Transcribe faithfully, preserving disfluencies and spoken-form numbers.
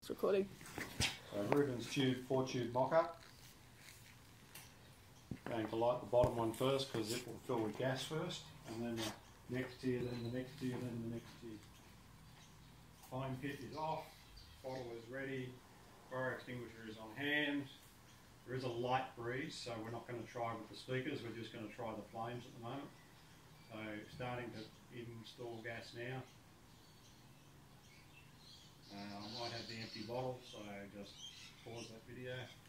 It's recording. So Reuben's tube, four tube mock-up. Going to light the bottom one first because it will fill with gas first, and then the next tier, then the next tier, then the next tier. Flame pit is off, bottle is ready, fire extinguisher is on hand. There is a light breeze, so we're not going to try with the speakers, we're just going to try the flames at the moment. So starting to install gas now. Uh, I might have the empty bottle, so just pause that video.